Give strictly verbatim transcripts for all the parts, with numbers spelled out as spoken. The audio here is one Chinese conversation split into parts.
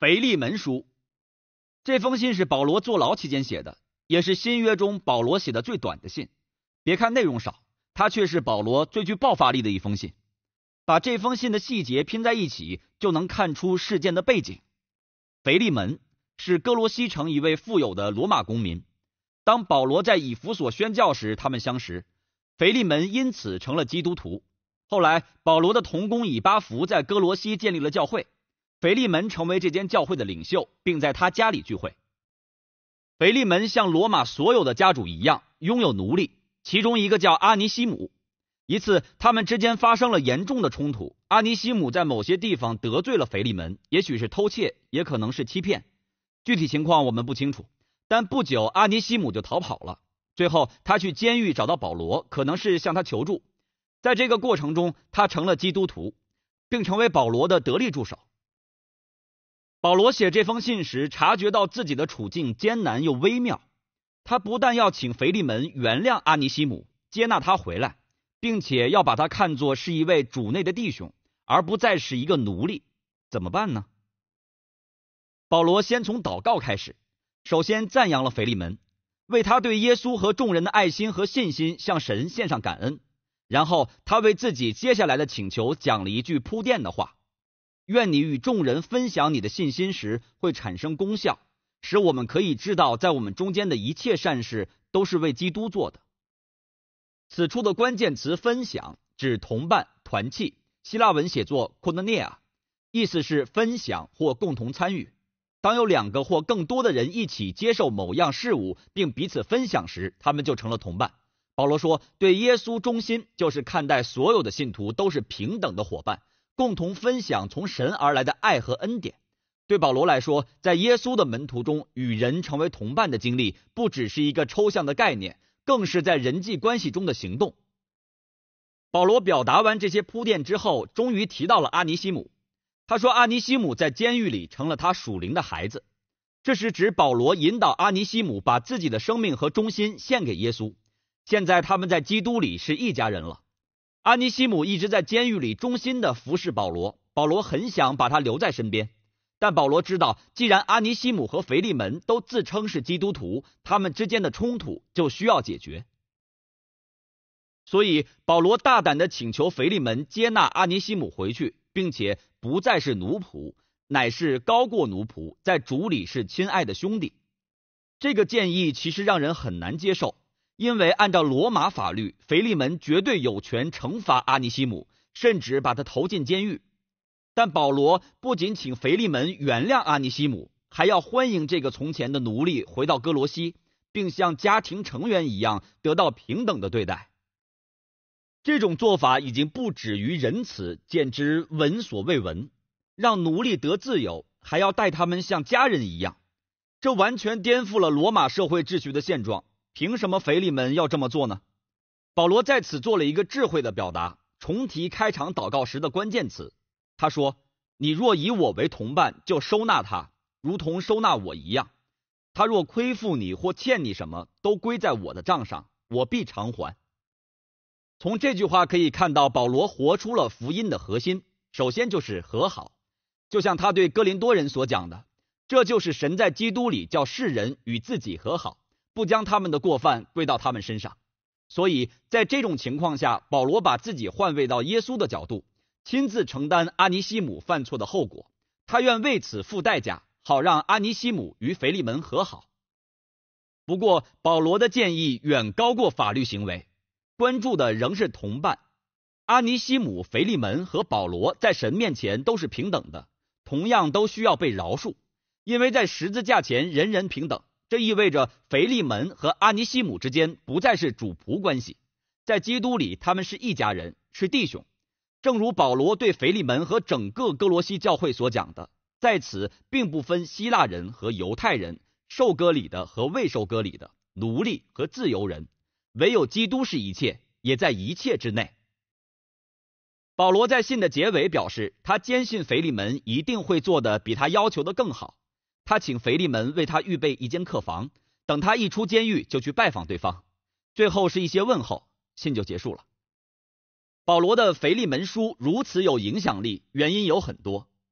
腓利门书。这封信是保罗坐牢期间写的，也是新约中保罗写的最短的信。别看内容少，它却是保罗最具爆发力的一封信。把这封信的细节拼在一起，就能看出事件的背景。腓利门是哥罗西城一位富有的罗马公民。当保罗在以弗所宣教时，他们相识，腓利门因此成了基督徒。后来保罗的同工以巴弗在哥罗西建立了教会，腓利门成为这间教会的领袖，并在他家里聚会。腓利门像罗马所有的家主一样拥有奴隶，其中一个叫阿尼西姆。一次他们之间发生了严重的冲突，阿尼西姆在某些地方得罪了腓利门，也许是偷窃，也可能是欺骗，具体情况我们不清楚。但不久阿尼西姆就逃跑了，最后他去监狱找到保罗，可能是向他求助。在这个过程中，他成了基督徒，并成为保罗的得力助手。保罗写这封信时，察觉到自己的处境艰难又微妙。他不但要请腓利门原谅阿尼西姆，接纳他回来，并且要把他看作是一位主内的弟兄，而不再是一个奴隶。怎么办呢？保罗先从祷告开始，首先赞扬了腓利门，为他对耶稣和众人的爱心和信心向神献上感恩。然后他为自己接下来的请求讲了一句铺垫的话：愿你与众人分享你的信心时会产生功效，使我们可以知道在我们中间的一切善事都是为基督做的。此处的关键词分享指同伴、团契，希腊文写作 koinonia， 意思是分享或共同参与。当有两个或更多的人一起接受某样事物并彼此分享时，他们就成了同伴。保罗说，对耶稣忠心就是看待所有的信徒都是平等的伙伴，共同分享从神而来的爱和恩典。对保罗来说，在耶稣的门徒中与人成为同伴的经历不只是一个抽象的概念，更是在人际关系中的行动。保罗表达完这些铺垫之后，终于提到了阿尼西姆。他说阿尼西姆在监狱里成了他属灵的孩子，这是指保罗引导阿尼西姆把自己的生命和忠心献给耶稣。现在他们在基督里是一家人了。阿尼西姆一直在监狱里忠心地服侍保罗，保罗很想把他留在身边，但保罗知道，既然阿尼西姆和腓利门都自称是基督徒，他们之间的冲突就需要解决。所以保罗大胆地请求腓利门接纳阿尼西姆回去，并且不再是奴仆，乃是高过奴仆，在主里是亲爱的兄弟。这个建议其实让人很难接受，因为按照罗马法律，腓利门绝对有权惩罚阿尼西姆，甚至把他投进监狱。但保罗不仅请腓利门原谅阿尼西姆，还要欢迎这个从前的奴隶回到哥罗西，并像家庭成员一样得到平等的对待。这种做法已经不止于仁慈，简直闻所未闻。让奴隶得自由，还要待他们像家人一样，这完全颠覆了罗马社会秩序的现状。凭什么腓利门要这么做呢？保罗在此做了一个智慧的表达，重提开场祷告时的关键词。他说，你若以我为同伴，就收纳他，如同收纳我一样。他若亏负你或欠你什么，都归在我的账上，我必偿还。从这句话可以看到，保罗活出了福音的核心，首先就是和好。就像他对哥林多人所讲的，这就是神在基督里叫世人与自己和好，不将他们的过犯归到他们身上。所以在这种情况下，保罗把自己换位到耶稣的角度，亲自承担阿尼西姆犯错的后果，他愿为此付代价，好让阿尼西姆与腓利门和好。不过保罗的建议远高过法律行为，关注的仍是同伴。阿尼西姆、腓利门和保罗在神面前都是平等的，同样都需要被饶恕，因为在十字架前人人平等。这意味着腓利门和阿尼西姆之间不再是主仆关系，在基督里他们是一家人，是弟兄。正如保罗对腓利门和整个哥罗西教会所讲的，在此并不分希腊人和犹太人，受割礼的和未受割礼的，奴隶和自由人，唯有基督是一切，也在一切之内。保罗在信的结尾表示，他坚信腓利门一定会做得比他要求的更好。他请腓利门为他预备一间客房，等他一出监狱就去拜访对方。最后是一些问候，信就结束了。保罗的腓利门书如此有影响力，原因有很多。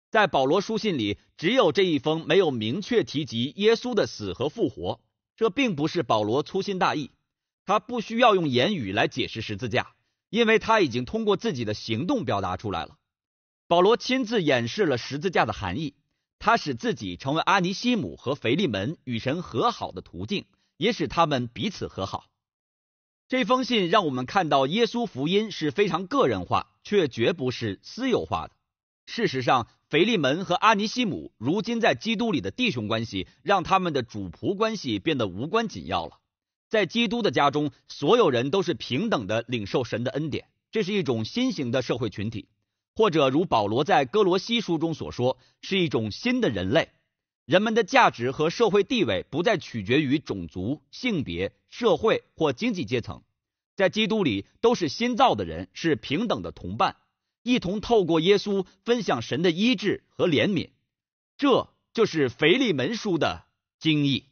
在保罗书信里，只有这一封没有明确提及耶稣的死和复活。这并不是保罗粗心大意，他不需要用言语来解释十字架，因为他已经通过自己的行动表达出来了。保罗亲自演示了十字架的含义，他使自己成为阿尼西姆和腓利门与神和好的途径，也使他们彼此和好。这封信让我们看到耶稣福音是非常个人化，却绝不是私有化的。事实上，腓利门和阿尼西姆如今在基督里的弟兄关系，让他们的主仆关系变得无关紧要了。在基督的家中，所有人都是平等的领受神的恩典，这是一种新型的社会群体，或者如保罗在哥罗西书中所说，是一种新的人类。人们的价值和社会地位不再取决于种族、性别、社会或经济阶层，在基督里都是新造的人，是平等的同伴，一同透过耶稣分享神的医治和怜悯。这就是腓利门书的精义。